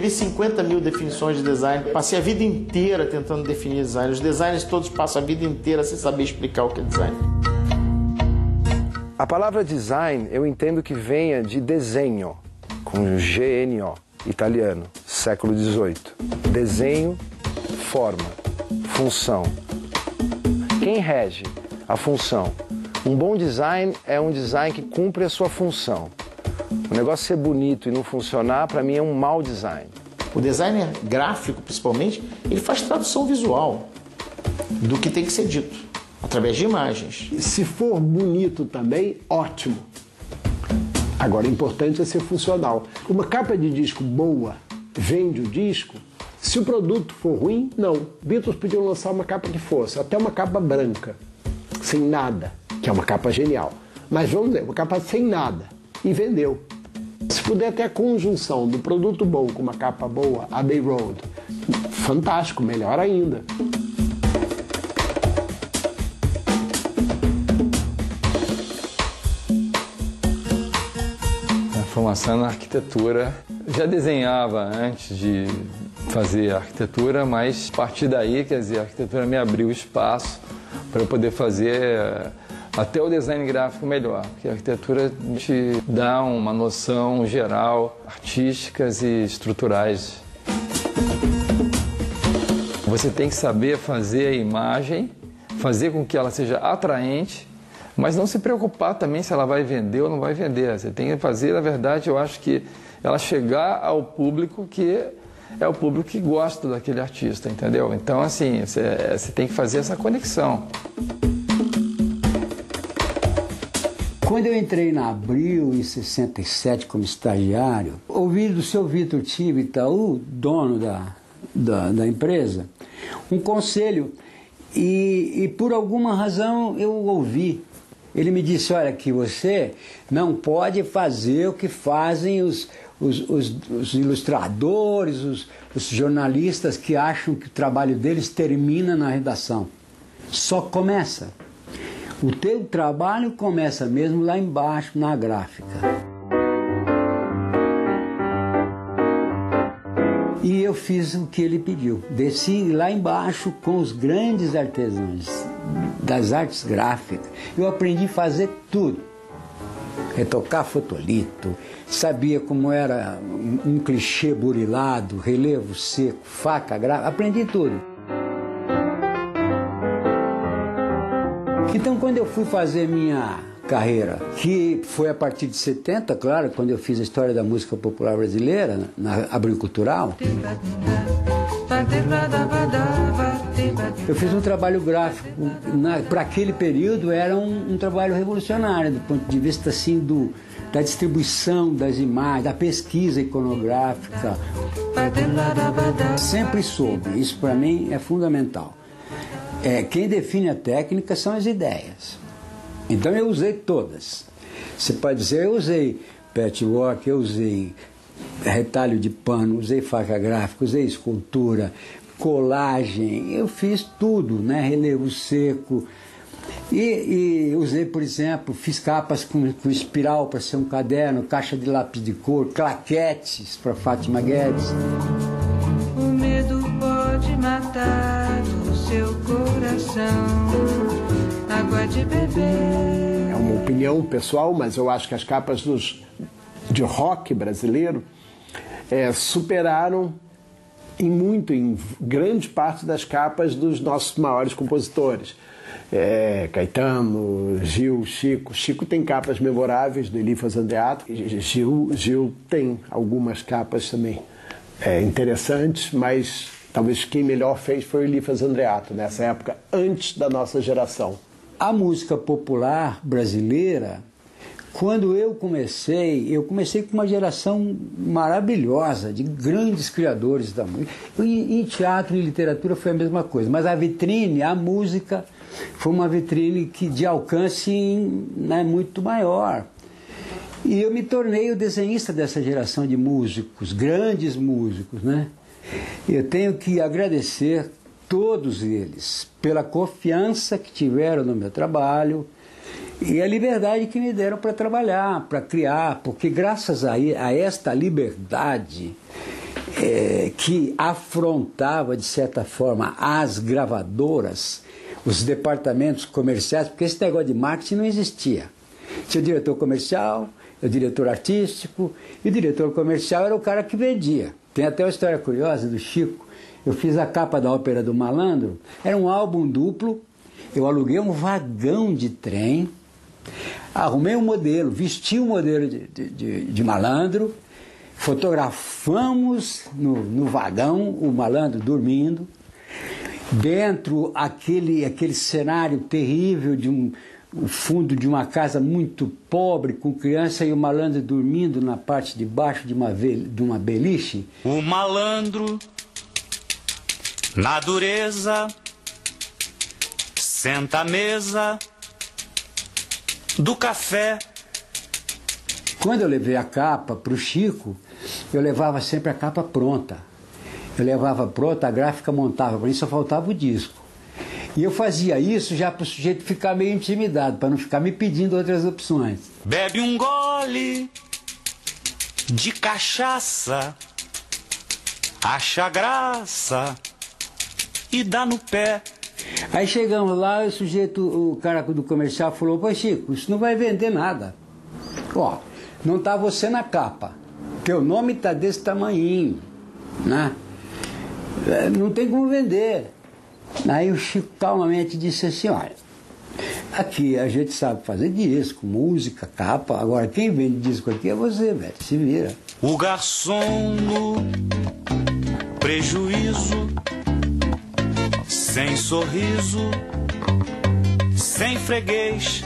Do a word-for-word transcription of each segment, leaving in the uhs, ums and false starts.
escrevi cinquenta mil definições de design, passei a vida inteira tentando definir design. Os designers todos passam a vida inteira sem saber explicar o que é design. A palavra design eu entendo que venha de desenho, com G N O, italiano, século dezoito. Desenho, forma, função. Quem rege a função? Um bom design é um design que cumpre a sua função. O negócio ser bonito e não funcionar, para mim, é um mau design. O designer gráfico, principalmente, ele faz tradução visual do que tem que ser dito, através de imagens. Se for bonito também, ótimo. Agora, o importante é ser funcional. Uma capa de disco boa vende o disco. Se o produto for ruim, não. Beatles podiam lançar uma capa que fosse, até uma capa branca, sem nada, que é uma capa genial. Mas vamos dizer, uma capa sem nada. E vendeu. Se puder ter a conjunção do produto bom com uma capa boa, Abbey Road, fantástico, melhor ainda. A formação na arquitetura, já desenhava antes de fazer arquitetura, mas a partir daí, quer dizer, a arquitetura me abriu espaço para eu poder fazer até o design gráfico melhor, porque a arquitetura te dá uma noção geral, artísticas e estruturais. Você tem que saber fazer a imagem, fazer com que ela seja atraente, mas não se preocupar também se ela vai vender ou não vai vender. Você tem que fazer, na verdade, eu acho que ela chegar ao público que é o público que gosta daquele artista, entendeu? Então, assim, você, você tem que fazer essa conexão. Quando eu entrei na Abril, em sessenta e sete, como estagiário, ouvi do seu Vitor Tivita, o dono da, da, da empresa, um conselho, e, e por alguma razão eu ouvi. Ele me disse, olha, que você não pode fazer o que fazem os, os, os, os ilustradores, os, os jornalistas que acham que o trabalho deles termina na redação. Só começa. O teu trabalho começa mesmo lá embaixo, na gráfica. E eu fiz o que ele pediu. Desci lá embaixo com os grandes artesãos das artes gráficas. Eu aprendi a fazer tudo. Retocar fotolito, sabia como era um clichê burilado, relevo seco, faca gráfica, aprendi tudo. Então, quando eu fui fazer minha carreira, que foi a partir de setenta, claro, quando eu fiz a história da música popular brasileira, na Abril Cultural, eu fiz um trabalho gráfico. Para aquele período, era um, um trabalho revolucionário, do ponto de vista assim, do, da distribuição das imagens, da pesquisa iconográfica. Sempre soube, isso para mim é fundamental. É, quem define a técnica são as ideias. Então eu usei todas. Você pode dizer, eu usei patchwork, eu usei retalho de pano, usei faca gráfica, usei escultura, colagem, eu fiz tudo, né? Relevo seco. E, e usei, por exemplo, fiz capas com, com espiral para ser um caderno, caixa de lápis de cor, claquetes para Fátima Guedes. O medo pode matar o seu coração, água de beber. É uma opinião pessoal, mas eu acho que as capas dos, de rock brasileiro é, superaram em muito, em grande parte das capas dos nossos maiores compositores. É, Caetano, Gil, Chico. Chico tem capas memoráveis do Elifas Andreato. Gil, Gil tem algumas capas também é, interessantes, mas talvez quem melhor fez foi o Elifas Andreato, nessa época, antes da nossa geração. A música popular brasileira, quando eu comecei, eu comecei com uma geração maravilhosa, de grandes criadores da música. Em, em teatro e literatura foi a mesma coisa, mas a vitrine, a música, foi uma vitrine que, de alcance, né, muito maior. E eu me tornei o desenhista dessa geração de músicos, grandes músicos, né? Eu tenho que agradecer todos eles pela confiança que tiveram no meu trabalho e a liberdade que me deram para trabalhar, para criar, porque graças a, a esta liberdade é, que afrontava, de certa forma, as gravadoras, os departamentos comerciais, porque esse negócio de marketing não existia. Tinha o diretor comercial, o diretor artístico, e o diretor comercial era o cara que vendia. Tem até uma história curiosa do Chico. Eu fiz a capa da Ópera do Malandro, era um álbum duplo, eu aluguei um vagão de trem, arrumei um modelo, vesti um modelo de, de, de, de malandro, fotografamos no, no vagão o malandro dormindo, dentro aquele, aquele cenário terrível de um o fundo de uma casa muito pobre, com criança e o malandro dormindo na parte de baixo de uma, de uma beliche. O malandro, na dureza, senta à mesa do café. Quando eu levei a capa para o Chico, eu levava sempre a capa pronta. Eu levava pronta, a gráfica montava, para mim só faltava o disco. E eu fazia isso já para o sujeito ficar meio intimidado, para não ficar me pedindo outras opções. Bebe um gole de cachaça, acha graça e dá no pé. Aí chegamos lá, o sujeito, o cara do comercial falou: pô, Chico, isso não vai vender nada. Ó, não tá você na capa, teu nome tá desse tamanhinho, né? Não tem como vender. Aí o Chico calmamente disse assim: olha, aqui a gente sabe fazer disco, música, capa, agora quem vende disco aqui é você, velho, se vira. O garçom no prejuízo, sem sorriso, sem freguês,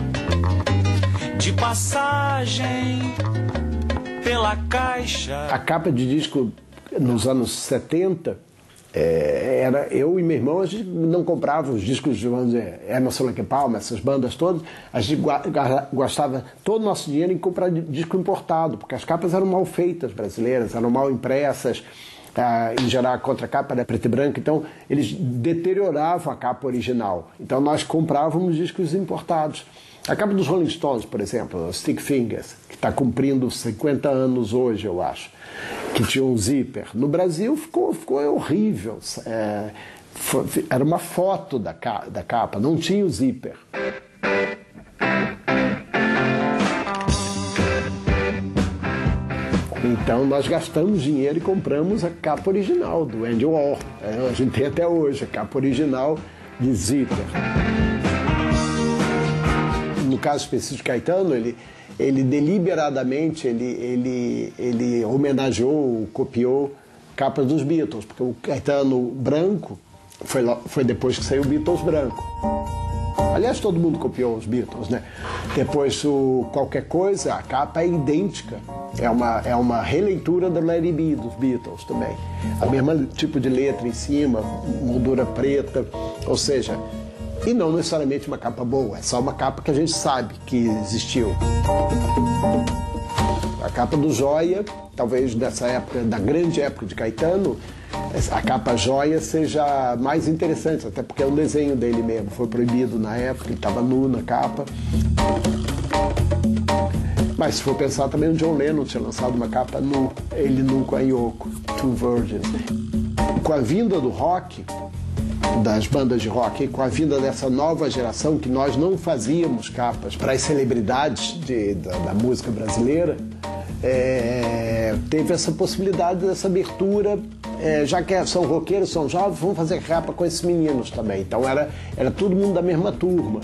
de passagem pela caixa. A capa de disco nos anos setenta, É, era eu e meu irmão, a gente não comprava os discos de, vamos dizer, Emerson Lake Palmer, essas bandas todas, a gente gastava todo o nosso dinheiro em comprar disco importado, porque as capas eram mal feitas brasileiras, eram mal impressas, ah, em geral a contracapa era preta e branca, então eles deterioravam a capa original, então nós comprávamos discos importados. A capa dos Rolling Stones, por exemplo, Stick Fingers, que está cumprindo cinquenta anos hoje, eu acho, que tinha um zíper. No Brasil ficou, ficou horrível. É, foi, era uma foto da, da capa, não tinha o zíper. Então nós gastamos dinheiro e compramos a capa original do Andy Warhol. É, a gente tem até hoje a capa original de zíper. No caso específico de Caetano, ele, ele deliberadamente ele, ele, ele homenageou, copiou capas dos Beatles, porque o Caetano branco foi, foi depois que saiu o Beatles branco. Aliás, todo mundo copiou os Beatles, né? Depois, o Qualquer Coisa, a capa é idêntica. É uma, é uma releitura do Let It Be, dos Beatles também. A mesma tipo de letra em cima, moldura preta, ou seja... E não necessariamente uma capa boa, é só uma capa que a gente sabe que existiu. A capa do Joia, talvez dessa época, da grande época de Caetano, a capa Joia seja mais interessante, até porque é um desenho dele mesmo, foi proibido na época, ele estava nu na capa. Mas se for pensar também, o John Lennon tinha lançado uma capa nu, ele nu com a Yoko, Two Virgins. Com a vinda do rock, das bandas de rock, e com a vinda dessa nova geração, que nós não fazíamos capas para as celebridades de, da, da música brasileira, é, teve essa possibilidade dessa abertura, é, já que são roqueiros, são jovens, vamos fazer capa com esses meninos também. Então era, era todo mundo da mesma turma.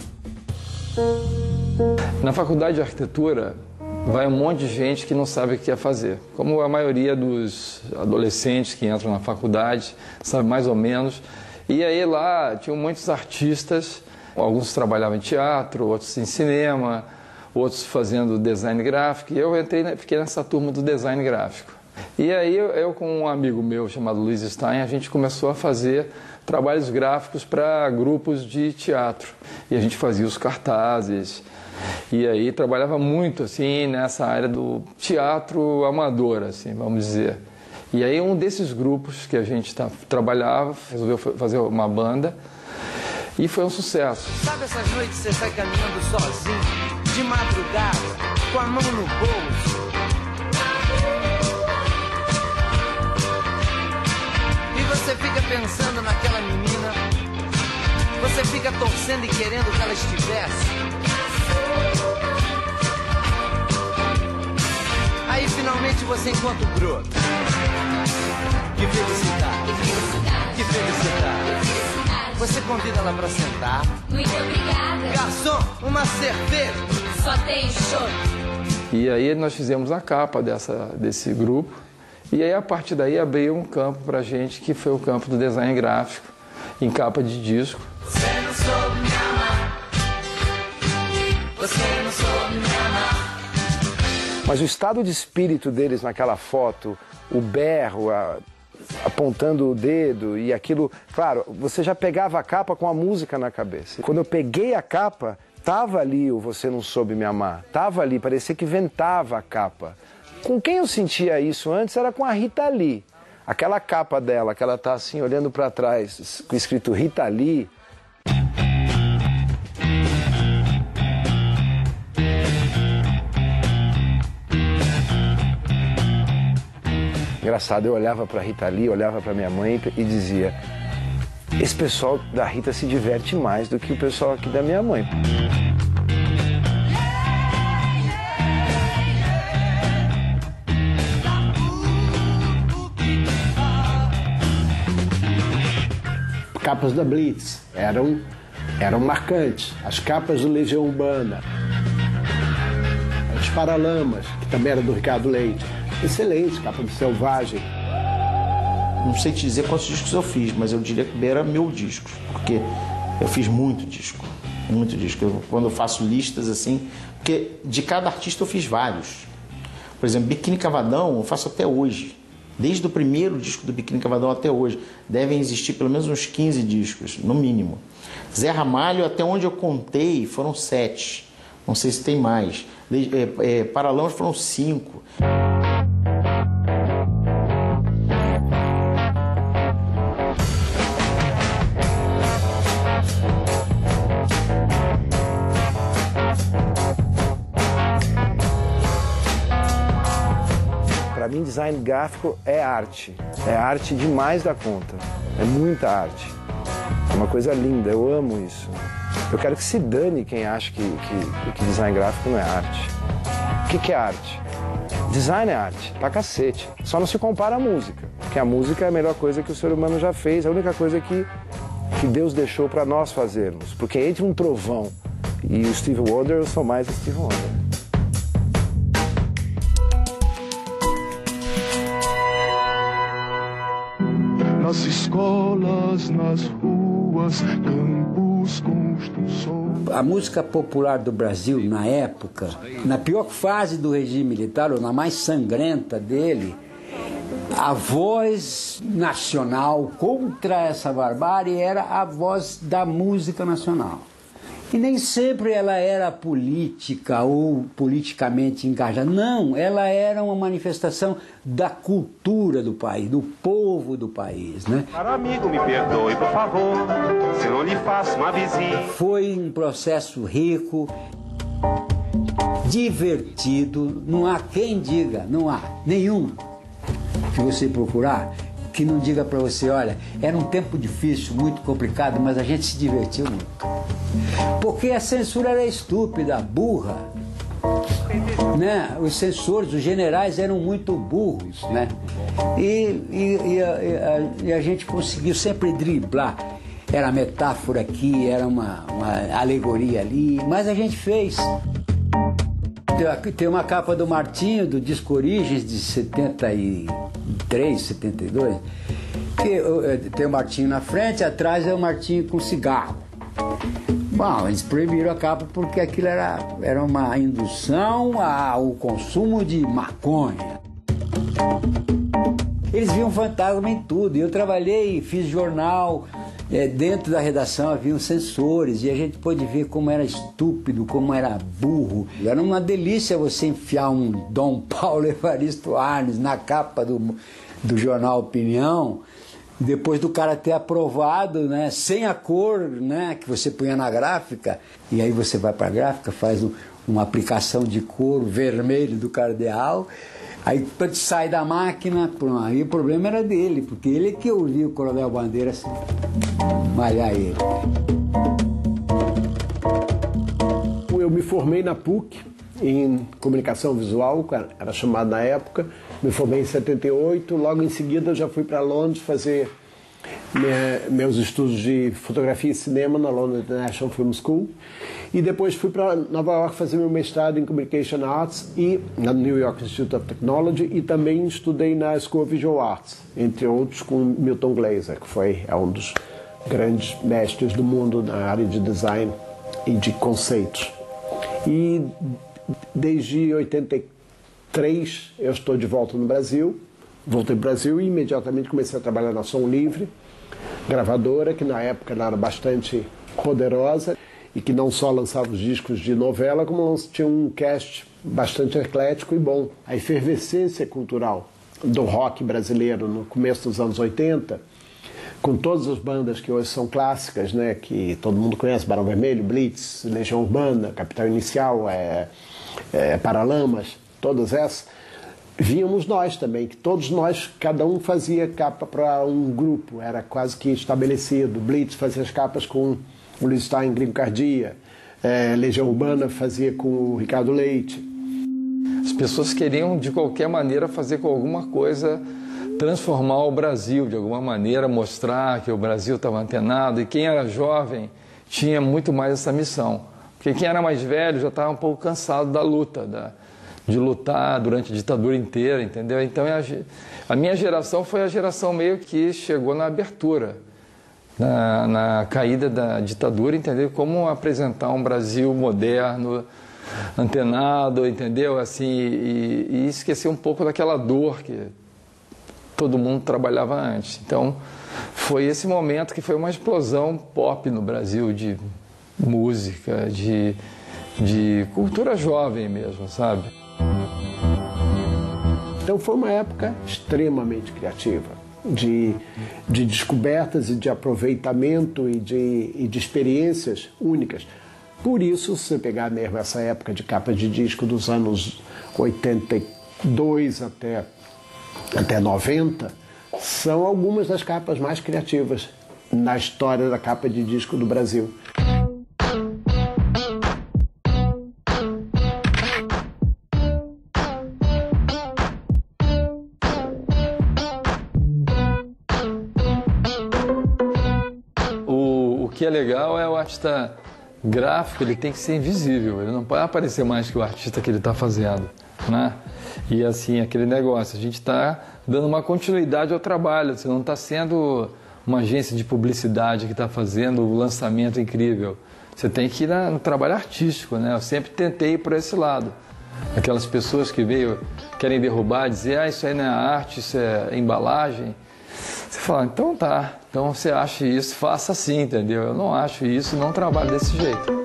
Na faculdade de arquitetura vai um monte de gente que não sabe o que quer fazer. Como a maioria dos adolescentes que entram na faculdade, sabe mais ou menos. E aí lá tinham muitos artistas, alguns trabalhavam em teatro, outros em cinema, outros fazendo design gráfico, e eu entrei, fiquei nessa turma do design gráfico. E aí eu, eu com um amigo meu chamado Luiz Stein, a gente começou a fazer trabalhos gráficos para grupos de teatro. E a gente fazia os cartazes, e aí trabalhava muito assim nessa área do teatro amador, assim, vamos dizer. E aí um desses grupos que a gente tá, trabalhava, resolveu fazer uma banda e foi um sucesso. Sabe essas noites que você sai caminhando sozinho, de madrugada, com a mão no bolso? Você fica pensando naquela menina, você fica torcendo e querendo que ela estivesse. Aí finalmente você encontra o broto. Que felicidade, que felicidade, que felicidade. Você convida ela pra sentar. Muito obrigada. Garçom, uma cerveja. Só tem show. E aí nós fizemos a capa dessa, desse grupo. E aí a partir daí abriu um campo pra gente, que foi o campo do design gráfico, em capa de disco. Você não soube me amar. Você não soube me amar. Mas o estado de espírito deles naquela foto, o berro, a, apontando o dedo e aquilo... Claro, você já pegava a capa com a música na cabeça. Quando eu peguei a capa, tava ali o Você Não Soube Me Amar. Tava ali, parecia que ventava a capa. Com quem eu sentia isso antes era com a Rita Lee. Aquela capa dela, que ela tá assim, olhando para trás, com escrito Rita Lee. Engraçado, eu olhava para Rita Lee, olhava para minha mãe e dizia: esse pessoal da Rita se diverte mais do que o pessoal aqui da minha mãe. Capas da Blitz eram, eram marcantes. As capas do Legião Urbana. Os Paralamas, que também era do Ricardo Leite. Excelente, capa do Selvagem. Não sei te dizer quantos discos eu fiz, mas eu diria que era mil discos, porque eu fiz muito disco, muito disco. Eu, quando eu faço listas assim, porque de cada artista eu fiz vários. Por exemplo, Biquíni Cavadão eu faço até hoje. Desde o primeiro disco do Biquíni Cavadão até hoje, devem existir pelo menos uns quinze discos, no mínimo. Zé Ramalho, até onde eu contei, foram sete. Não sei se tem mais. É, é, Paralamas foram cinco. Para mim, design gráfico é arte. É arte demais da conta. É muita arte. É uma coisa linda, eu amo isso. Eu quero que se dane quem acha que, que, que design gráfico não é arte. O que, que é arte? Design é arte, pra cacete. Só não se compara à música. Porque a música é a melhor coisa que o ser humano já fez, a única coisa que, que Deus deixou para nós fazermos. Porque entre um trovão e o Steve Wonder, eu sou mais o Steve Wonder. Nas escolas, nas ruas, campos, construções. A música popular do Brasil, na época, na pior fase do regime militar, ou na mais sangrenta dele, a voz nacional contra essa barbárie era a voz da música nacional. E nem sempre ela era política ou politicamente engajada. Não, ela era uma manifestação da cultura do país, do povo do país, né? Caro amigo, me perdoe, por favor, se eu não lhe faço uma visita. Foi um processo rico, divertido, não há quem diga, não há nenhum que você procurar que não diga para você, olha, era um tempo difícil, muito complicado, mas a gente se divertiu muito. Porque a censura era estúpida, burra. Né? Os censores, os generais eram muito burros, né? E, e, e, a, e, a, e a gente conseguiu sempre driblar. Era metáfora aqui, era uma, uma alegoria ali, mas a gente fez. Tem uma capa do Martinho, do disco Origens, de setenta e três, setenta e dois, que tem o Martinho na frente, atrás é o Martinho com cigarro. Bom, eles proibiram a capa porque aquilo era, era uma indução ao consumo de maconha. Eles viam fantasma em tudo. Eu trabalhei, fiz jornal, é, dentro da redação haviam censores e a gente pôde ver como era estúpido, como era burro. Era uma delícia você enfiar um Dom Paulo Evaristo Arnes na capa do, do jornal Opinião, depois do cara ter aprovado, né, sem a cor, né, que você punha na gráfica, e aí você vai para a gráfica, faz um, uma aplicação de cor vermelho do cardeal, Aí quando sai da máquina, pronto, aí o problema era dele, porque ele que ouvia o Coronel Bandeira malhar ele. Eu me formei na P U C em comunicação visual, era chamado na época, me formei em setenta e oito, logo em seguida já fui para Londres fazer minha, meus estudos de fotografia e cinema na London International Film School, e depois fui para Nova York fazer meu mestrado em Communication Arts e na New York Institute of Technology, e também estudei na School of Visual Arts, entre outros com Milton Glaser, que foi é um dos grandes mestres do mundo na área de design e de conceitos. E desde oitenta e três eu estou de volta no Brasil, voltei para o Brasil e imediatamente comecei a trabalhar na Som Livre, gravadora que na época era bastante poderosa e que não só lançava os discos de novela, como tinha um cast bastante eclético e bom. A efervescência cultural do rock brasileiro no começo dos anos oitenta, com todas as bandas que hoje são clássicas, né, que todo mundo conhece, Barão Vermelho, Blitz, Legião Urbana, Capital Inicial, é, é, Paralamas, todas essas, víamos nós também, que todos nós, cada um fazia capa para um grupo, era quase que estabelecido. Blitz fazia as capas com o Luiz Stein, Gringo Cardia, é, Legião Urbana fazia com o Ricardo Leite. As pessoas queriam, de qualquer maneira, fazer com alguma coisa, transformar o Brasil, de alguma maneira, mostrar que o Brasil estava antenado, e quem era jovem tinha muito mais essa missão. Porque quem era mais velho já estava um pouco cansado da luta, da, de lutar durante a ditadura inteira, entendeu? Então a, a minha geração foi a geração meio que chegou na abertura, na, na caída da ditadura, entendeu? Como apresentar um Brasil moderno, antenado, entendeu? Assim, e, e esquecer um pouco daquela dor que todo mundo trabalhava antes. Então, foi esse momento que foi uma explosão pop no Brasil, de música, de, de cultura jovem mesmo, sabe? Então foi uma época extremamente criativa, de, de descobertas e de aproveitamento e de, e de experiências únicas. Por isso, se você pegar mesmo essa época de capa de disco dos anos oitenta e dois até até noventa, são algumas das capas mais criativas na história da capa de disco do Brasil. O, o que é legal é o artista gráfico, ele tem que ser invisível, ele não pode aparecer mais que o artista que ele está fazendo, né? E assim, aquele negócio, a gente está dando uma continuidade ao trabalho, você não está sendo uma agência de publicidade que está fazendo o lançamento incrível, você tem que ir no trabalho artístico, né? Eu sempre tentei ir por esse lado. Aquelas pessoas que veio, querem derrubar, dizer, ah, isso aí não é arte, isso é embalagem. Você fala, então tá, então você acha isso, faça assim, entendeu? Eu não acho isso, não trabalho desse jeito.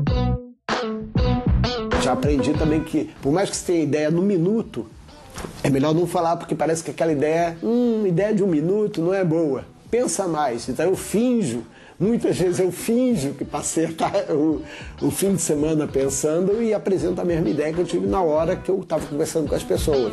Já aprendi também que, por mais que você tenha ideia no minuto, é melhor não falar, porque parece que aquela ideia, hum, ideia de um minuto não é boa. Pensa mais. Então eu finjo, muitas vezes eu finjo que passei o, o fim de semana pensando e apresento a mesma ideia que eu tive na hora que eu estava conversando com as pessoas.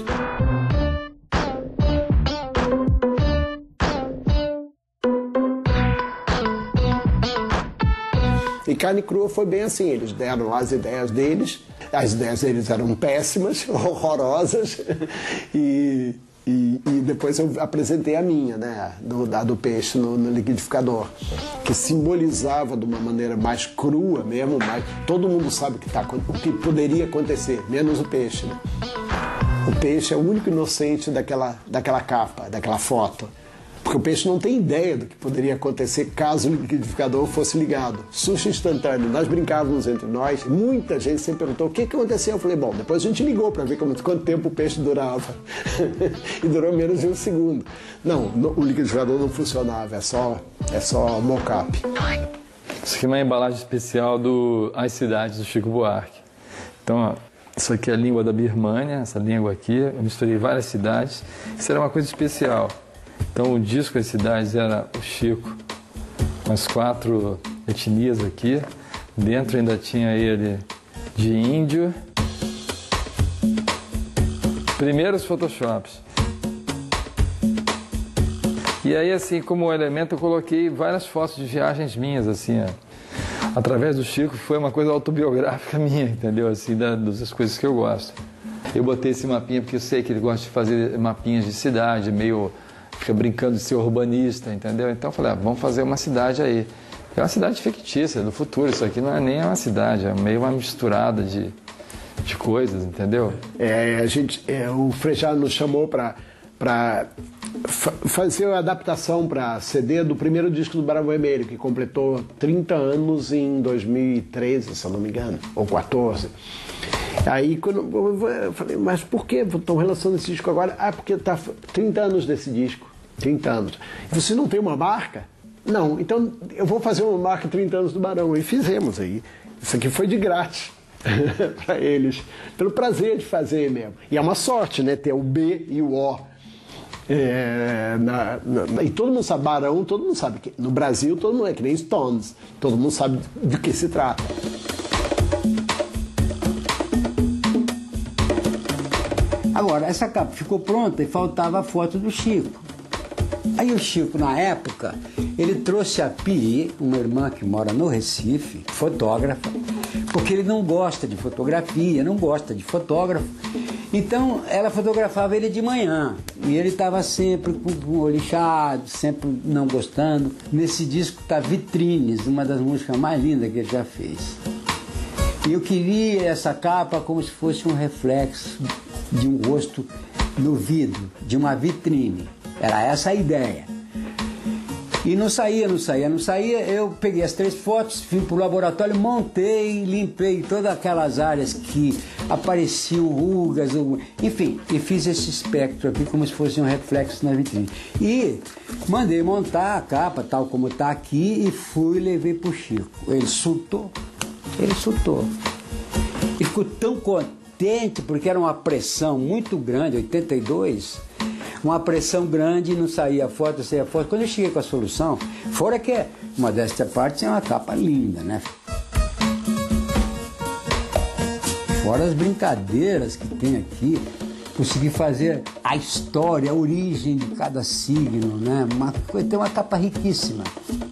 E Carne Crua foi bem assim, eles deram lá as ideias deles, as ideias deles eram péssimas, horrorosas, e, e, e depois eu apresentei a minha, né, do, da do peixe no, no liquidificador, que simbolizava de uma maneira mais crua mesmo, mas todo mundo sabe o que, tá, o que poderia acontecer, menos o peixe, né? O peixe é o único inocente daquela, daquela capa, daquela foto. Porque o peixe não tem ideia do que poderia acontecer caso o liquidificador fosse ligado. Susto instantâneo. Nós brincávamos entre nós. Muita gente sempre perguntou o que aconteceu. Eu falei, bom, depois a gente ligou para ver quanto tempo o peixe durava. E durou menos de um segundo. Não, o liquidificador não funcionava. É só, é só mock-up. Isso aqui é uma embalagem especial do As Cidades, do Chico Buarque. Então, ó, isso aqui é a língua da Birmânia, essa língua aqui. Eu misturei várias cidades. Isso era uma coisa especial. Então o disco das cidades era o Chico, umas quatro etnias aqui. Dentro ainda tinha ele de índio. primeiros Photoshops. E aí, assim, como elemento, eu coloquei várias fotos de viagens minhas, assim, ó. Através do Chico, foi uma coisa autobiográfica minha, entendeu? Assim, da, das coisas que eu gosto. Eu botei esse mapinha porque eu sei que ele gosta de fazer mapinhas de cidade, meio... fica brincando de ser urbanista, entendeu? Então eu falei, ah, vamos fazer uma cidade aí. É uma cidade fictícia, do futuro. Isso aqui não é nem uma cidade, é meio uma misturada de, de coisas, entendeu? É, a gente, é, o Frejá nos chamou para para fazer a adaptação para C D do primeiro disco do Barão Vermelho, que completou trinta anos em dois mil e treze, se eu não me engano, ou quatorze. Aí quando eu falei, mas por que estão relacionando esse disco agora? Ah, porque está trinta anos desse disco, trinta anos. Você não tem uma marca? Não, então eu vou fazer uma marca trinta anos do Barão. E fizemos aí. Isso aqui foi de grátis para eles, pelo prazer de fazer mesmo. E é uma sorte, né, ter o B e o O. É, na, na, e todo mundo sabe, Barão, todo mundo sabe que no Brasil todo mundo é que nem Stones, todo mundo sabe do que se trata. Agora, essa capa ficou pronta e faltava a foto do Chico. Aí o Chico, na época, ele trouxe a Piri, uma irmã que mora no Recife, fotógrafa, porque ele não gosta de fotografia, não gosta de fotógrafo. Então, ela fotografava ele de manhã. E ele estava sempre com o olho inchado, sempre não gostando. Nesse disco está Vitrines, uma das músicas mais lindas que ele já fez. E eu queria essa capa como se fosse um reflexo de um rosto no vidro, de uma vitrine. Era essa a ideia. E não saía, não saía, não saía. Eu peguei as três fotos, vim para o laboratório, montei, limpei todas aquelas áreas que apareciam rugas, enfim, e fiz esse espectro aqui como se fosse um reflexo na vitrine. E mandei montar a capa, tal como está aqui, e fui e levei para o Chico. Ele surtou, ele surtou. E ficou tão contente, porque era uma pressão muito grande, oitenta e dois... uma pressão grande, não saía foto, saía foto. Quando eu cheguei com a solução, fora que uma desta parte é uma capa linda, né? Fora as brincadeiras que tem aqui, consegui fazer a história, a origem de cada signo, né? Uma, tem uma capa riquíssima.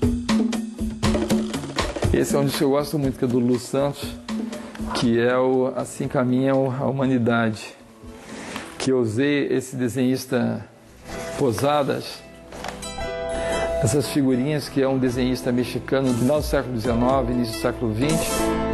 Esse é um disco que eu gosto muito, que é do Lu Santos, que é o Assim Caminha a Humanidade. Que eu usei esse desenhista Posadas, essas figurinhas, que é um desenhista mexicano no final do século dezenove, início do século vinte.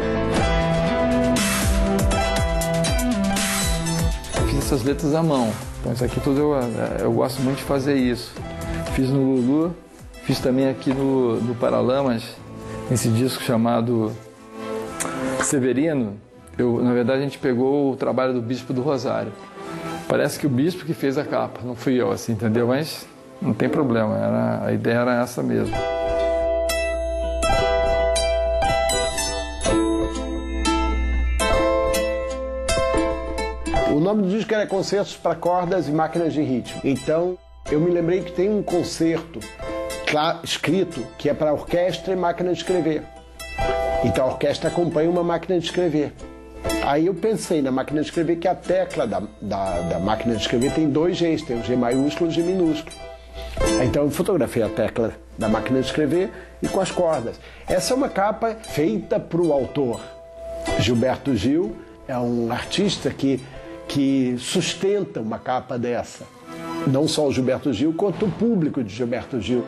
Fiz essas letras à mão, então isso aqui tudo eu, eu gosto muito de fazer isso. Fiz no Lulu, fiz também aqui no, no Paralamas, nesse disco chamado Severino. Eu, na verdade a gente pegou o trabalho do Bispo do Rosário. Parece que o bispo que fez a capa, não fui eu, assim, entendeu? Mas não tem problema, era, a ideia era essa mesmo. O nome do disco era Concertos para Cordas e Máquinas de Ritmo. Então, eu me lembrei que tem um concerto lá escrito que é para orquestra e máquina de escrever. Então a orquestra acompanha uma máquina de escrever. Aí eu pensei na máquina de escrever que a tecla da, da, da máquina de escrever tem dois Gs, tem o G maiúsculo e o G minúsculo. Então eu fotografei a tecla da máquina de escrever e com as cordas. Essa é uma capa feita para o autor. Gilberto Gil é um artista que, que sustenta uma capa dessa. Não só o Gilberto Gil, quanto o público de Gilberto Gil.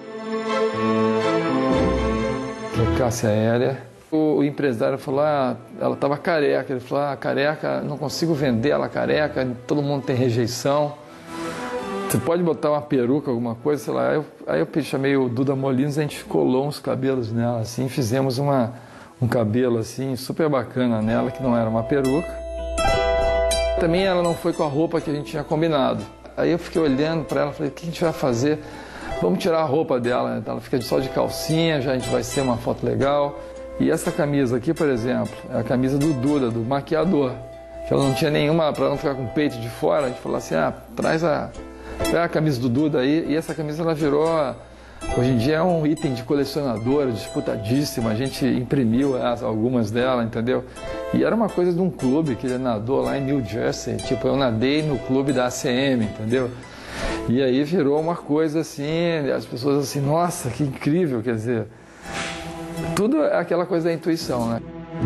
Cássia Hélia. O empresário falou, ah, ela estava careca. Ele falou, ah, careca, não consigo vender ela careca, todo mundo tem rejeição. Você pode botar uma peruca, alguma coisa, sei lá. Aí eu, aí eu chamei o Duda Molinos, a gente colou uns cabelos nela, assim, fizemos uma, um cabelo, assim, super bacana nela, que não era uma peruca. Também ela não foi com a roupa que a gente tinha combinado. Aí eu fiquei olhando para ela, falei, o que a gente vai fazer? Vamos tirar a roupa dela, ela fica só de calcinha, já a gente vai ser uma foto legal. E essa camisa aqui, por exemplo, é a camisa do Duda, do maquiador. Que ela não tinha nenhuma, para não ficar com o peito de fora, a gente falou assim, ah, traz a, traz a camisa do Duda aí. E essa camisa ela virou Hoje em dia é um item de colecionador, disputadíssimo, a gente imprimiu as, algumas delas, entendeu? E era uma coisa de um clube que ele nadou lá em New Jersey, tipo, eu nadei no clube da A C M, entendeu? E aí virou uma coisa assim, as pessoas assim, nossa, que incrível, quer dizer, tudo é aquela coisa da intuição, né?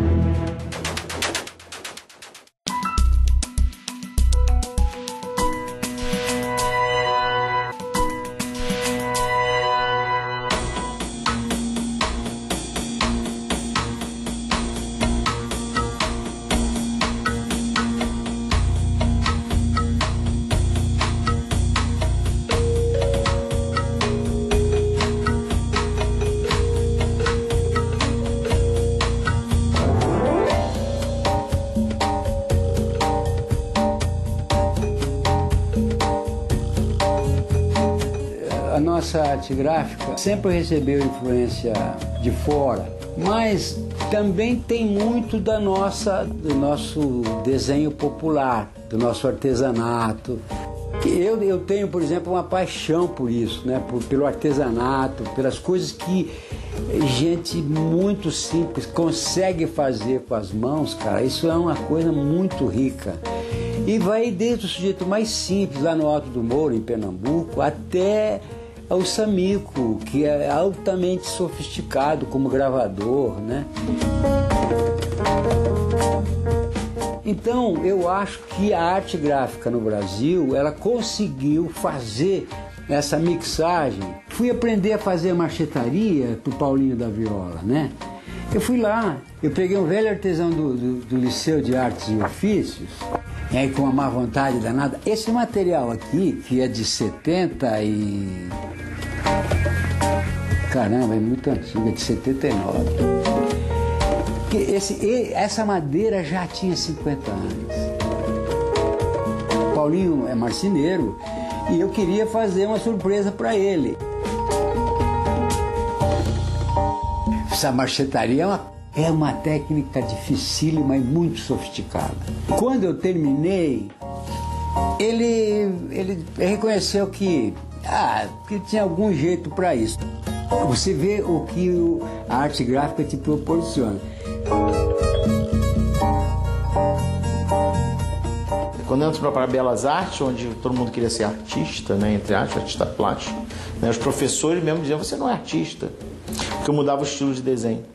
A nossa arte gráfica sempre recebeu influência de fora, mas também tem muito da nossa, do nosso desenho popular, do nosso artesanato. Eu, eu tenho, por exemplo, uma paixão por isso, né? por, pelo artesanato, pelas coisas que gente muito simples consegue fazer com as mãos, cara. Isso é uma coisa muito rica. E vai desde o sujeito mais simples, lá no Alto do Mouro, em Pernambuco, até o Samico, que é altamente sofisticado como gravador, né? Então, eu acho que a arte gráfica no Brasil, ela conseguiu fazer essa mixagem. Fui aprender a fazer marchetaria pro Paulinho da Viola, né? Eu fui lá, eu peguei um velho artesão do, do, do Liceu de Artes e Ofícios, e aí com uma má vontade danada. Esse material aqui, que é de setenta e... Caramba, é muito antigo, é de setenta e nove. Esse, essa madeira já tinha cinquenta anos. O Paulinho é marceneiro e eu queria fazer uma surpresa para ele. Essa marchetaria é uma, é uma técnica dificílima e muito sofisticada. Quando eu terminei, ele, ele reconheceu que, ah, que tinha algum jeito para isso. Você vê o que o, a arte gráfica te proporciona. Quando eu entro para Belas Artes, onde todo mundo queria ser artista, né, entre aspas, artista plástico, né, os professores mesmo diziam, você não é artista, porque eu mudava o estilo de desenho.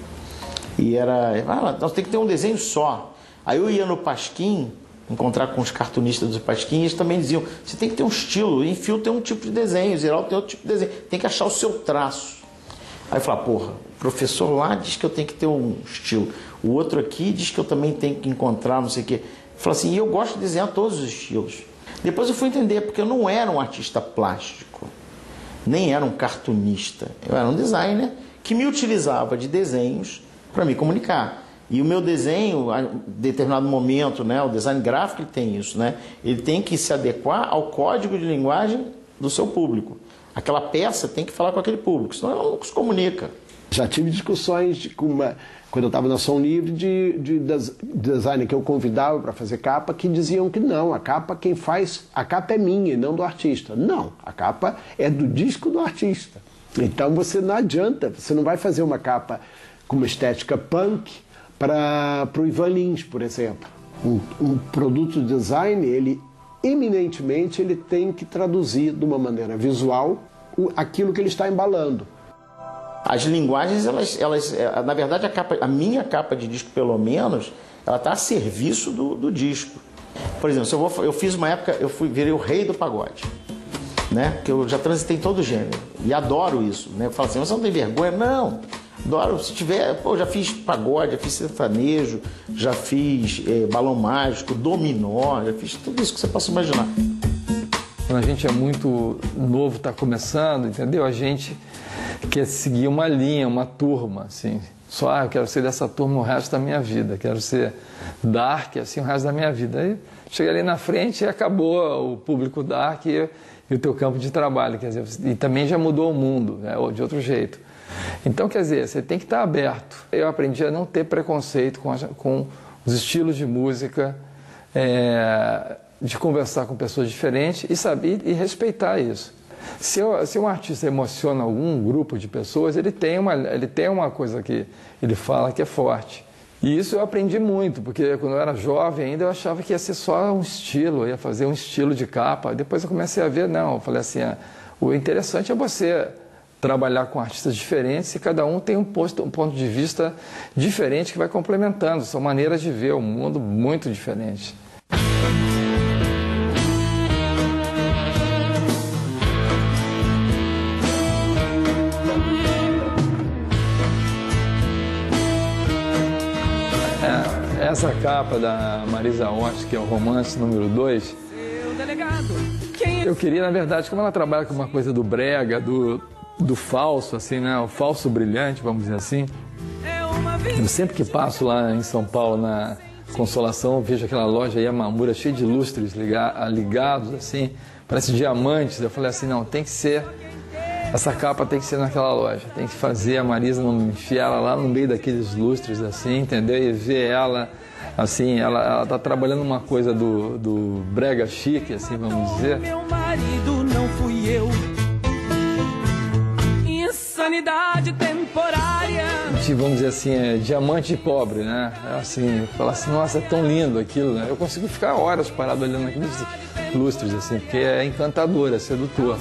E era, ah, nós tem que ter um desenho só. Aí eu ia no Pasquim, encontrar com os cartunistas do Pasquim, e eles também diziam, você tem que ter um estilo, Enfio tem um tipo de desenho, Ziraldo tem outro tipo de desenho, tem que achar o seu traço. Aí eu falava, porra, o professor lá diz que eu tenho que ter um estilo, o outro aqui diz que eu também tenho que encontrar não sei o quê. Eu falei assim, e eu gosto de desenhar todos os estilos. Depois eu fui entender, porque eu não era um artista plástico, nem era um cartunista, eu era um designer que me utilizava de desenhos para me comunicar. E o meu desenho, em determinado momento, né, o design gráfico ele tem isso, né? Ele tem que se adequar ao código de linguagem do seu público. Aquela peça tem que falar com aquele público, senão ela não se comunica. Já tive discussões de, com uma, quando eu estava na Som Livre de, de, de designer que eu convidava para fazer capa, que diziam que não, a capa quem faz, a capa é minha e não do artista. Não, a capa é do disco do artista. Então você não adianta, você não vai fazer uma capa com uma estética punk para o Ivan Lins, por exemplo. Um, um produto de design, ele eminentemente ele tem que traduzir de uma maneira visual o, aquilo que ele está embalando. As linguagens, elas, elas, na verdade, a, capa, a minha capa de disco, pelo menos, ela está a serviço do, do disco. Por exemplo, se eu, vou, eu fiz uma época, eu fui, virei o rei do pagode, né? Porque eu já transitei todo o gênero e adoro isso, né? Eu falo assim, você não tem vergonha? Não. Adoro, se tiver, pô, já fiz pagode, já fiz sertanejo, já fiz é, balão mágico, dominó, já fiz tudo isso que você possa imaginar. Quando a gente é muito novo, está começando, entendeu? A gente quer seguir uma linha, uma turma, assim. Só, ah, eu quero ser dessa turma o resto da minha vida, quero ser dark, assim, o resto da minha vida. Aí chega ali na frente e acabou o público dark e, e o teu campo de trabalho, quer dizer, e também já mudou o mundo, né, de outro jeito. Então, quer dizer, você tem que estar aberto. Eu aprendi a não ter preconceito com, a, com os estilos de música, é, de conversar com pessoas diferentes e saber e respeitar isso. Se, eu, se um artista emociona algum grupo de pessoas, ele tem, uma, ele tem uma coisa que ele fala que é forte. E isso eu aprendi muito, porque quando eu era jovem ainda eu achava que ia ser só um estilo, eu ia fazer um estilo de capa. Depois eu comecei a ver, não, eu falei assim, ah, o interessante é você trabalhar com artistas diferentes e cada um tem um, posto, um ponto de vista diferente que vai complementando. São maneiras de ver o mundo muito diferentes. É, essa capa da Marisa Hort, que é o Romance número dois, eu queria, na verdade, como ela trabalha com uma coisa do brega, do... do falso, assim, né? O falso brilhante, vamos dizer assim. Eu sempre que passo lá em São Paulo, na Consolação, eu vejo aquela loja Yamamura cheia de lustres ligados, assim, parece diamantes. Eu falei assim, não, tem que ser, essa capa tem que ser naquela loja, tem que fazer a Marisa, enfiar ela lá no meio daqueles lustres, assim, entendeu? E ver ela, assim, ela, ela tá trabalhando uma coisa do, do brega chique, assim, vamos dizer. Meu marido não fui eu. Sanidade temporária. Vamos dizer assim, é diamante pobre, né? Assim, falar assim, nossa, é tão lindo aquilo, né? Eu consigo ficar horas parado olhando aqueles lustres, assim, porque é encantador, é sedutor.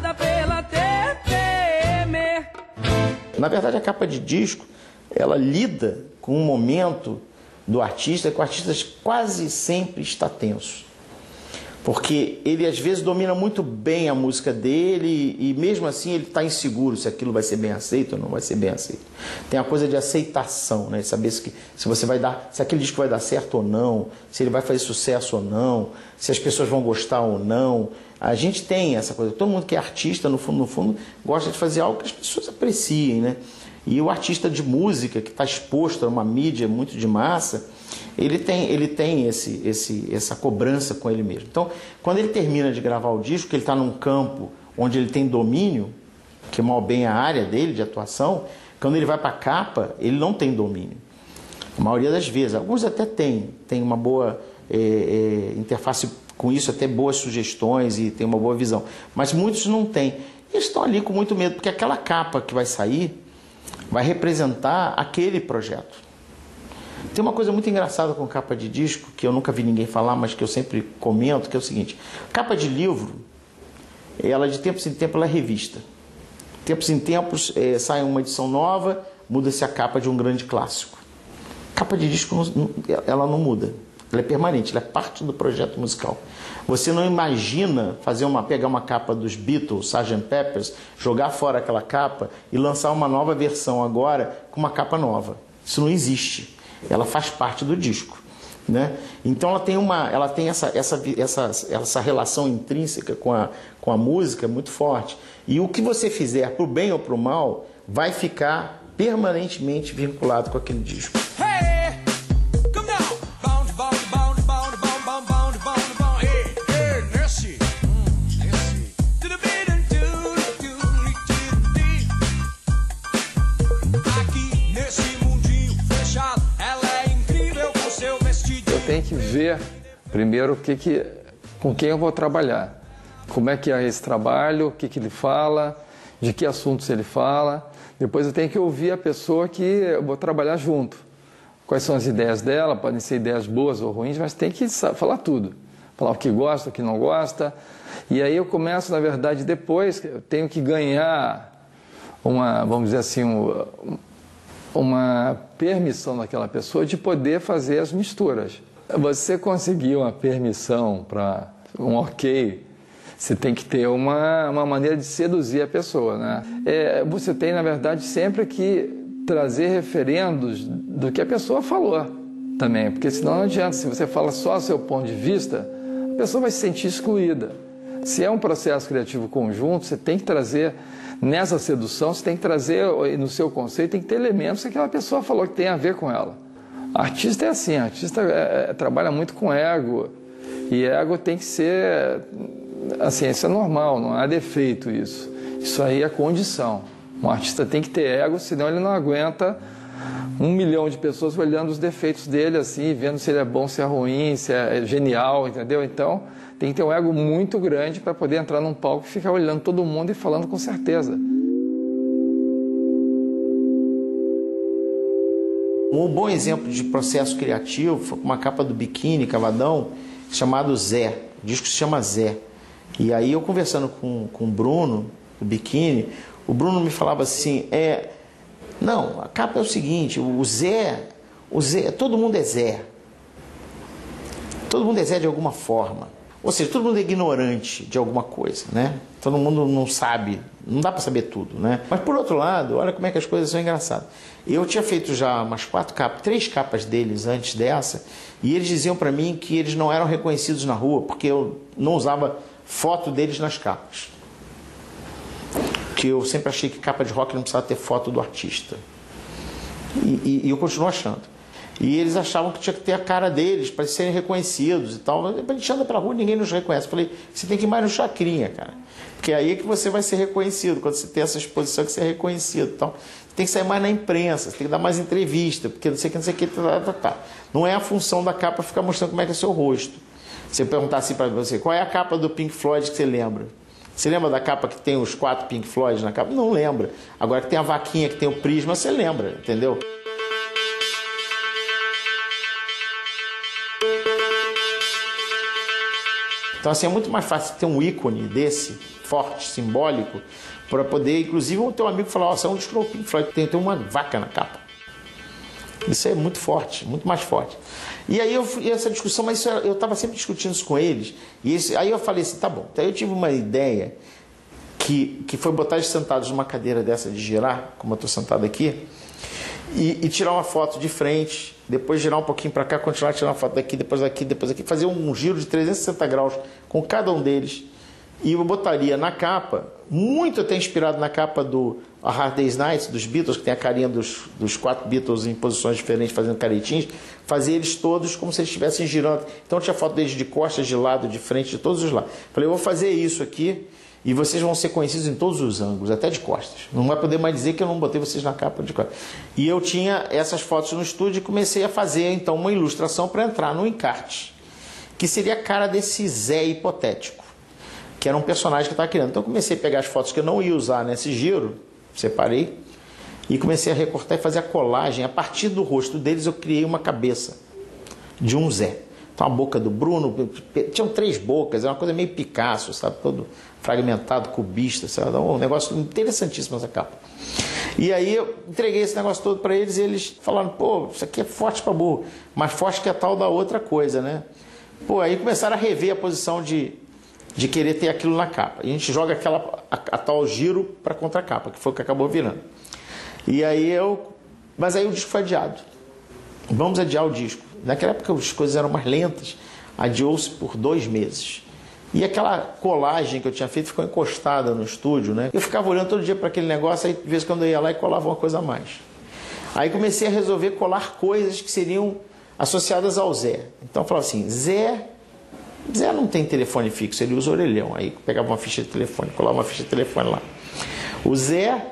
Na verdade, a capa de disco, ela lida com um momento do artista que o artista quase sempre está tenso. Porque ele às vezes domina muito bem a música dele e mesmo assim ele está inseguro se aquilo vai ser bem aceito ou não vai ser bem aceito. Tem a coisa de aceitação, né? Saber se, se você vai dar, se aquele disco vai dar certo ou não, se ele vai fazer sucesso ou não, se as pessoas vão gostar ou não. A gente tem essa coisa. Todo mundo que é artista, no fundo, no fundo, gosta de fazer algo que as pessoas apreciem, né? E o artista de música que está exposto a uma mídia muito de massa, ele tem, ele tem esse, esse, essa cobrança com ele mesmo. Então, quando ele termina de gravar o disco, ele está num campo onde ele tem domínio, que é mal bem a área dele de atuação, quando ele vai para a capa, ele não tem domínio. A maioria das vezes. Alguns até têm, tem uma boa é, é, interface com isso, até boas sugestões e tem uma boa visão. Mas muitos não têm. Eles estão ali com muito medo, porque aquela capa que vai sair vai representar aquele projeto. Tem uma coisa muito engraçada com capa de disco, que eu nunca vi ninguém falar, mas que eu sempre comento, que é o seguinte: capa de livro, ela de tempos em tempos ela é revista. De tempos em tempos é, sai uma edição nova, muda-se a capa de um grande clássico. Capa de disco, não, ela não muda. Ela é permanente, ela é parte do projeto musical. Você não imagina fazer uma, pegar uma capa dos Beatles, sergeant Pepper's, jogar fora aquela capa e lançar uma nova versão agora com uma capa nova. Isso não existe. Ela faz parte do disco, né? Então ela tem, uma, ela tem essa, essa, essa, essa relação intrínseca com a, com a música muito forte. E o que você fizer, para o bem ou para o mal, vai ficar permanentemente vinculado com aquele disco. Tem que ver primeiro o que que, com quem eu vou trabalhar, como é que é esse trabalho, o que, que ele fala, de que assuntos ele fala. Depois eu tenho que ouvir a pessoa que eu vou trabalhar junto. Quais são as ideias dela, podem ser ideias boas ou ruins, mas tem que falar tudo. Falar o que gosta, o que não gosta. E aí eu começo, na verdade, depois eu tenho que ganhar uma, vamos dizer assim, um, uma permissão daquela pessoa de poder fazer as misturas. Você conseguir uma permissão para um ok, você tem que ter uma, uma maneira de seduzir a pessoa, né? É, você tem, na verdade, sempre que trazer referendos do que a pessoa falou também, porque senão não adianta. Se você fala só o seu ponto de vista, a pessoa vai se sentir excluída. Se é um processo criativo conjunto, você tem que trazer, nessa sedução, você tem que trazer, no seu conceito, tem que ter elementos que aquela pessoa falou que tem a ver com ela. Artista é assim, artista é, é, trabalha muito com ego, e ego tem que ser, assim, isso é normal, não há defeito isso. Isso aí é condição. Um artista tem que ter ego, senão ele não aguenta um milhão de pessoas olhando os defeitos dele, assim, vendo se ele é bom, se é ruim, se é genial, entendeu? Então, tem que ter um ego muito grande para poder entrar num palco e ficar olhando todo mundo e falando com certeza. Um bom exemplo de processo criativo foi uma capa do Biquíni, Cavadão, chamado Zé. O disco se chama Zé. E aí eu conversando com, com o Bruno, do Biquíni, o Bruno me falava assim, é, não, a capa é o seguinte, o Zé, o Zé, todo mundo é Zé. Todo mundo é Zé de alguma forma. Ou seja, todo mundo é ignorante de alguma coisa, né? Todo mundo não sabe, não dá para saber tudo, né? Mas por outro lado, olha como é que as coisas são engraçadas. Eu tinha feito já umas quatro capas, três capas deles antes dessa, e eles diziam para mim que eles não eram reconhecidos na rua, porque eu não usava foto deles nas capas. Que eu sempre achei que capa de rock não precisava ter foto do artista. E, e, e eu continuo achando. E eles achavam que tinha que ter a cara deles para serem reconhecidos e tal. A gente anda pela rua e ninguém nos reconhece. Eu falei, você tem que ir mais no Chacrinha, cara. Porque aí é que você vai ser reconhecido. Quando você tem essa exposição que você é reconhecido. Então, você tem que sair mais na imprensa, você tem que dar mais entrevista, porque não sei o que, não sei o que, tá, tá, tá. Não é a função da capa ficar mostrando como é que é o seu rosto. Você perguntar assim para você, qual é a capa do Pink Floyd que você lembra? Você lembra da capa que tem os quatro Pink Floyd na capa? Não lembra. Agora que tem a vaquinha, que tem o prisma, você lembra, entendeu? Então, assim, é muito mais fácil ter um ícone desse, forte, simbólico, para poder, inclusive, o teu amigo falar, ó, você é um disco do Pink Floyd, tem, tem uma vaca na capa. Isso é muito forte, muito mais forte. E aí, eu, e essa discussão, mas isso, eu estava sempre discutindo isso com eles, e esse, aí eu falei assim, tá bom. Então, eu tive uma ideia que, que foi botar eles sentados numa cadeira dessa de girar, como eu estou sentado aqui, e, e tirar uma foto de frente, depois girar um pouquinho para cá, continuar tirando uma foto daqui, depois daqui, depois daqui, fazer um giro de trezentos e sessenta graus com cada um deles. E eu botaria na capa, muito até inspirado na capa do A Hard Day's Night, dos Beatles, que tem a carinha dos, dos quatro Beatles em posições diferentes, fazendo caretinhos, fazer eles todos como se eles estivessem girando. Então tinha foto deles de costas, de lado, de frente, de todos os lados. Falei, eu vou fazer isso aqui e vocês vão ser conhecidos em todos os ângulos, até de costas. Não vai poder mais dizer que eu não botei vocês na capa de costas. E eu tinha essas fotos no estúdio e comecei a fazer, então, uma ilustração para entrar no encarte, que seria a cara desse Zé hipotético, que era um personagem que eu estava criando. Então eu comecei a pegar as fotos que eu não ia usar nesse giro, separei, e comecei a recortar e fazer a colagem. A partir do rosto deles eu criei uma cabeça de um Zé. Então a boca do Bruno, tinham três bocas, era uma coisa meio Picasso, sabe? Todo fragmentado, cubista, sabe? Um negócio interessantíssimo essa capa. E aí eu entreguei esse negócio todo para eles e eles falaram, pô, isso aqui é forte para burro, mais forte que a tal da outra coisa, né? Pô, aí começaram a rever a posição de, de querer ter aquilo na capa. E a gente joga aquela, a, a tal giro para contracapa, que foi o que acabou virando. E aí eu... Mas aí o disco foi adiado. Vamos adiar o disco. Naquela época as coisas eram mais lentas, adiou-se por dois meses. E aquela colagem que eu tinha feito ficou encostada no estúdio, né? Eu ficava olhando todo dia para aquele negócio, aí de vez em quando eu ia lá e colava uma coisa a mais. Aí comecei a resolver colar coisas que seriam associadas ao Zé. Então eu falava assim, Zé... Zé não tem telefone fixo, ele usa orelhão. Aí pegava uma ficha de telefone, colava uma ficha de telefone lá. O Zé...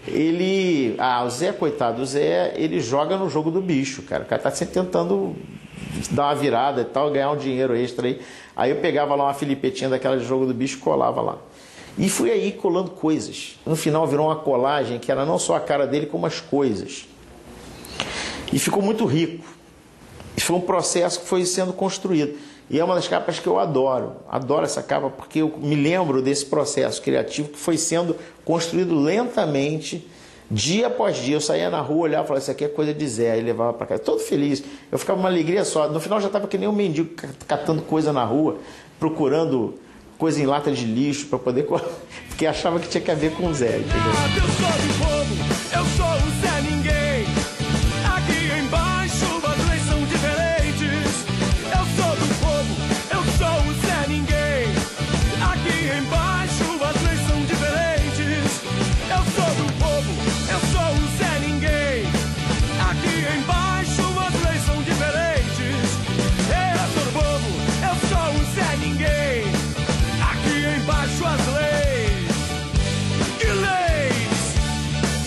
Ele, ah, o Zé, coitado, o Zé, ele joga no jogo do bicho, cara. O cara tá sempre tentando dar uma virada e tal, ganhar um dinheiro extra aí. Aí eu pegava lá uma filipetinha daquela de jogo do bicho e colava lá. E fui aí colando coisas. No final virou uma colagem que era não só a cara dele, como as coisas. E ficou muito rico. Isso foi um processo que foi sendo construído. E é uma das capas que eu adoro. Adoro essa capa porque eu me lembro desse processo criativo que foi sendo construído lentamente, dia após dia. Eu saía na rua, olhava e falava, isso aqui é coisa de Zé. Aí levava para casa. Todo feliz. Eu ficava uma alegria só. No final já estava que nem um mendigo catando coisa na rua, procurando coisa em lata de lixo para poder... Porque achava que tinha que ver com o Zé. Entendeu? Eu sou do povo, eu sou o Zé Ninguém. Aqui embaixo as leis são diferentes. Eu sou do povo, eu sou o Zé Ninguém. Aqui embaixo as leis são diferentes. Eu sou do povo, eu sou o Zé Ninguém. Aqui embaixo as leis são diferentes. Eu sou do povo, eu sou o Zé Ninguém. Aqui embaixo as leis. Que leis?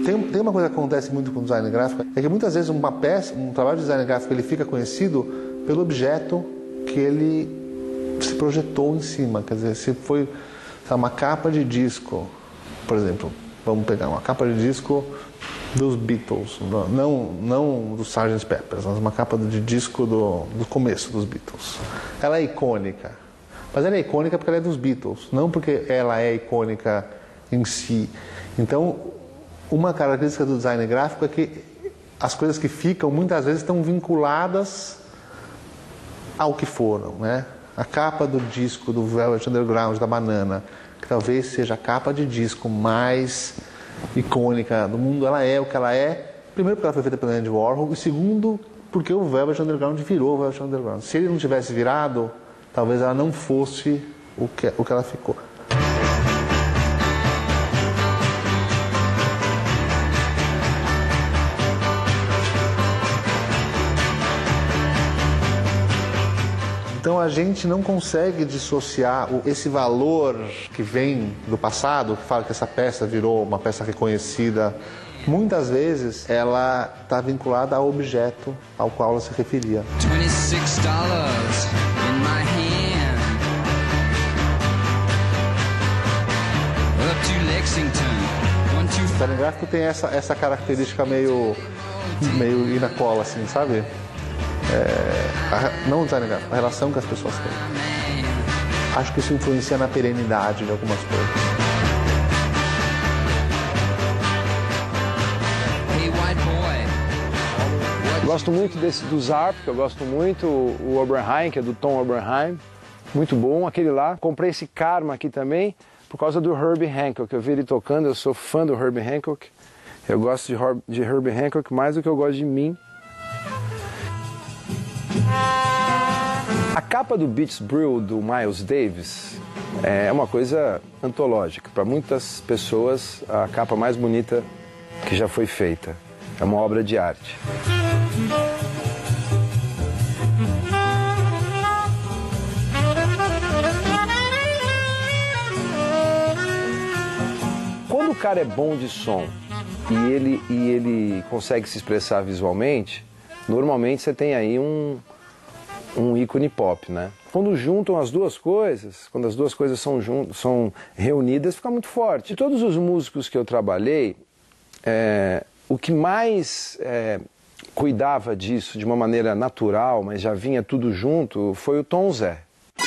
tem, tem uma coisa que acontece muito com o design gráfico, é que muitas vezes uma peça, um trabalho de design gráfico, ele fica conhecido pelo objeto que ele se projetou em cima. Quer dizer, se foi sabe, uma capa de disco, por exemplo, vamos pegar uma capa de disco dos Beatles, não, não do sargento Pepper, mas uma capa de disco do, do começo dos Beatles. Ela é icônica, mas ela é icônica porque ela é dos Beatles, não porque ela é icônica em si. Então, uma característica do design gráfico é que as coisas que ficam muitas vezes estão vinculadas ao que foram, né? A capa do disco do Velvet Underground, da Banana, que talvez seja a capa de disco mais icônica do mundo, ela é o que ela é, primeiro porque ela foi feita pelo Andy Warhol, e segundo porque o Velvet Underground virou o Velvet Underground. Se ele não tivesse virado, talvez ela não fosse o que, o que ela ficou. Então a gente não consegue dissociar esse valor que vem do passado, que fala que essa peça virou uma peça reconhecida. Muitas vezes ela está vinculada ao objeto ao qual ela se referia. twenty-six dollars in my hand. Up to Lexington. One, two... O design gráfico tem essa, essa característica meio, meio ir na cola, assim, sabe? É, a, não o design gráfico, a relação que as pessoas têm. Acho que isso influencia na perenidade de algumas coisas. Gosto muito desse do Zarp, que eu gosto muito, o Oberheim, que é do Tom Oberheim, muito bom. Aquele lá, comprei esse Karma aqui também, por causa do Herbie Hancock. Eu vi ele tocando, eu sou fã do Herbie Hancock. Eu gosto de, Herb, de Herbie Hancock mais do que eu gosto de mim. A capa do Beach Brew do Miles Davis é uma coisa antológica. Para muitas pessoas, a capa mais bonita que já foi feita. É uma obra de arte. Quando o cara é bom de som e ele, e ele consegue se expressar visualmente, normalmente você tem aí um, um ícone pop, né? Quando juntam as duas coisas, quando as duas coisas são, jun- são reunidas, fica muito forte. De todos os músicos que eu trabalhei, é, o que mais é, cuidava disso de uma maneira natural, mas já vinha tudo junto, foi o Tom Zé.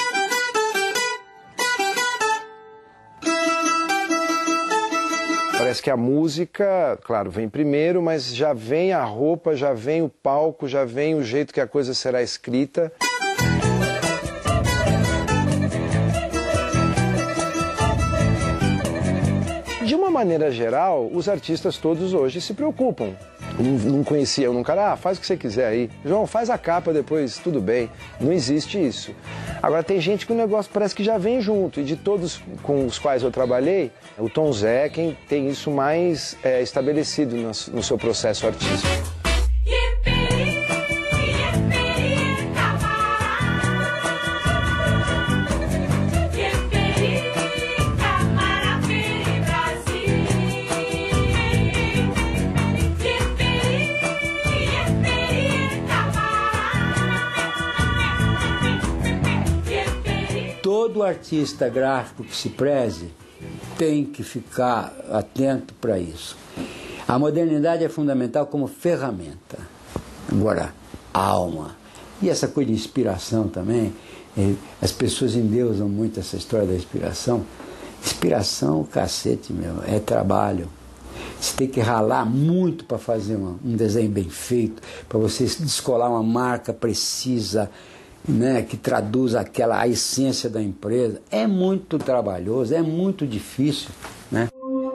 Parece que a música, claro, vem primeiro, mas já vem a roupa, já vem o palco, já vem o jeito que a coisa será escrita. De uma maneira geral, os artistas todos hoje se preocupam. Não, não conhecia um cara, ah, faz o que você quiser aí. João, faz a capa depois, tudo bem. Não existe isso. Agora tem gente que o negócio parece que já vem junto. E de todos com os quais eu trabalhei, o Tom Zé é quem tem isso mais é, estabelecido no, no seu processo artístico. Todo artista gráfico que se preze tem que ficar atento para isso. A modernidade é fundamental como ferramenta. Agora, alma. E essa coisa de inspiração também, as pessoas endeusam muito essa história da inspiração. Inspiração, cacete, meu, é trabalho. Você tem que ralar muito para fazer uma, um desenho bem feito, para você descolar uma marca precisa, né, que traduz aquela, a essência da empresa. É muito trabalhoso, é muito difícil, né?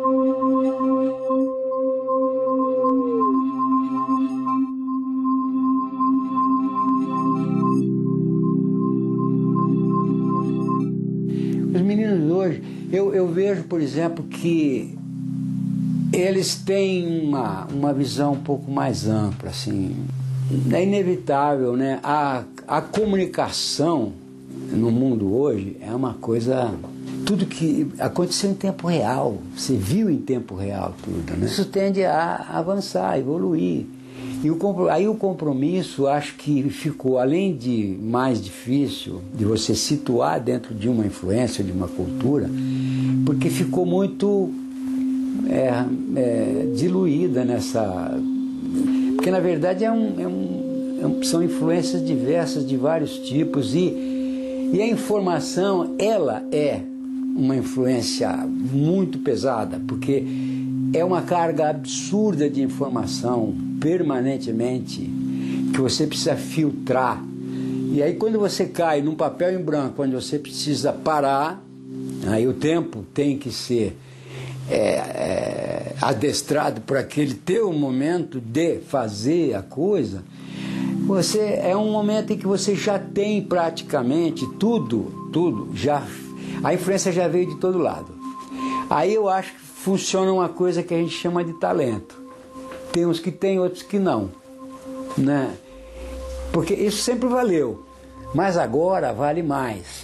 Os meninos hoje, eu, eu vejo, por exemplo, que eles têm uma, uma visão um pouco mais ampla, assim. É inevitável, né? A, a comunicação no mundo hoje é uma coisa tudo que aconteceu em tempo real, você viu em tempo real tudo, né? Isso tende a avançar, a evoluir. E o, aí o compromisso, acho que ficou, além de mais difícil, de você situar dentro de uma influência, de uma cultura, porque ficou muito é, é, diluída nessa... Porque, na verdade, é um, é um, é um, são influências diversas, de vários tipos, e, e a informação, ela é uma influência muito pesada, porque é uma carga absurda de informação permanentemente que você precisa filtrar. E aí quando você cai num papel em branco, onde você precisa parar, aí o tempo tem que ser é, é, adestrado para aquele teu momento de fazer a coisa, você é um momento em que você já tem praticamente tudo, tudo, já, a influência já veio de todo lado. Aí eu acho que funciona uma coisa que a gente chama de talento. Tem uns que tem, outros que não, né? Porque isso sempre valeu, mas agora vale mais.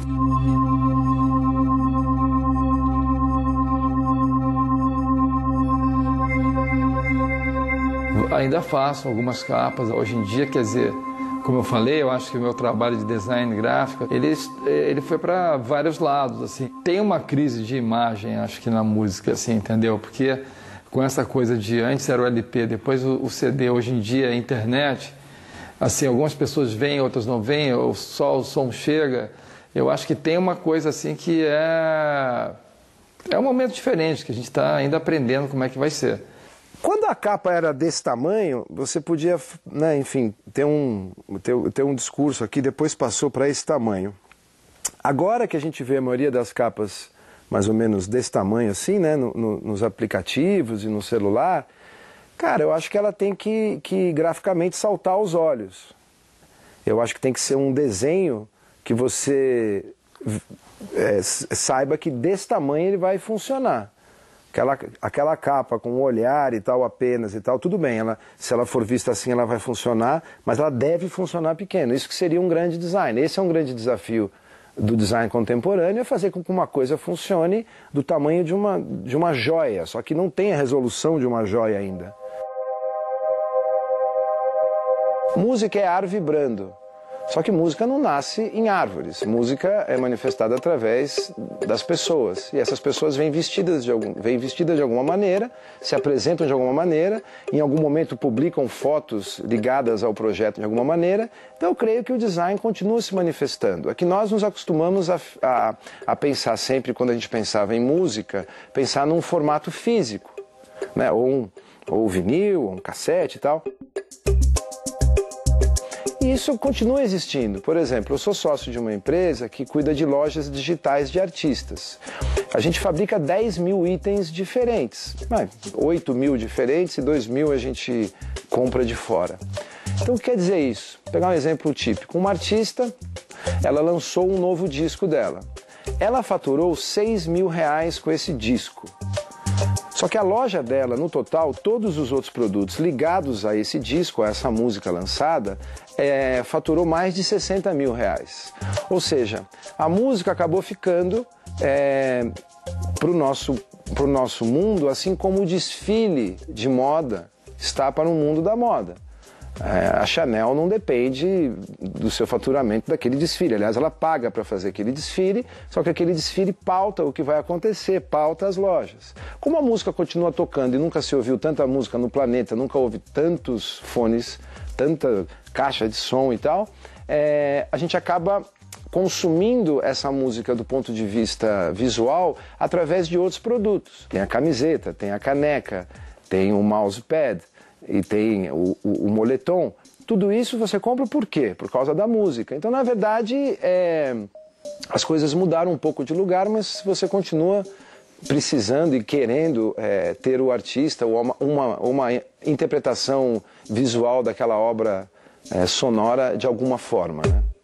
Ainda faço algumas capas hoje em dia, quer dizer, como eu falei, eu acho que o meu trabalho de design gráfico, ele, ele foi para vários lados, assim. Tem uma crise de imagem, acho que na música, assim, entendeu? Porque com essa coisa de antes era o L P, depois o, o C D, hoje em dia a internet, assim, algumas pessoas veem, outras não veem, ou só o som chega. Eu acho que tem uma coisa assim que é, é um momento diferente, que a gente está ainda aprendendo como é que vai ser. Quando a capa era desse tamanho, você podia, né, enfim, ter um, ter, ter um discurso aqui, depois passou para esse tamanho. Agora que a gente vê a maioria das capas mais ou menos desse tamanho assim, né, no, no, nos aplicativos e no celular, cara, eu acho que ela tem que, que graficamente saltar aos olhos. Eu acho que tem que ser um desenho que você é, saiba que desse tamanho ele vai funcionar. Aquela, aquela capa com o olhar e tal apenas e tal, tudo bem, ela, se ela for vista assim ela vai funcionar, mas ela deve funcionar pequeno. Isso que seria um grande design. Esse é um grande desafio do design contemporâneo, é fazer com que uma coisa funcione do tamanho de uma, de uma joia, só que não tem a resolução de uma joia ainda. Música é ar vibrando. Só que música não nasce em árvores. Música é manifestada através das pessoas. E essas pessoas vêm vestidas de, algum, vêm vestidas de alguma maneira, se apresentam de alguma maneira, em algum momento publicam fotos ligadas ao projeto de alguma maneira. Então eu creio que o design continua se manifestando. É que nós nos acostumamos a, a, a pensar sempre, quando a gente pensava em música, pensar num formato físico, né? Ou um ou vinil, ou um cassete e tal. E isso continua existindo. Por exemplo, eu sou sócio de uma empresa que cuida de lojas digitais de artistas. A gente fabrica dez mil itens diferentes, oito mil diferentes e dois mil a gente compra de fora. Então o que quer dizer isso? Vou pegar um exemplo típico. Uma artista, ela lançou um novo disco dela. Ela faturou seis mil reais com esse disco. Só que a loja dela, no total, todos os outros produtos ligados a esse disco, a essa música lançada, é, faturou mais de sessenta mil reais. Ou seja, a música acabou ficando é, para o nosso, pro nosso mundo, assim como o desfile de moda está para o mundo da moda. É, a Chanel não depende do seu faturamento daquele desfile. Aliás, ela paga para fazer aquele desfile, só que aquele desfile pauta o que vai acontecer, pauta as lojas. Como a música continua tocando e nunca se ouviu tanta música no planeta, nunca houve tantos fones, tanta caixa de som e tal, é, a gente acaba consumindo essa música do ponto de vista visual através de outros produtos. Tem a camiseta, tem a caneca, tem o mousepad, e tem o, o, o moletom. Tudo isso você compra por quê? Por causa da música. Então, na verdade, é, as coisas mudaram um pouco de lugar, mas você continua precisando e querendo é, ter o artista ou uma, uma, uma interpretação visual daquela obra é, sonora de alguma forma, né?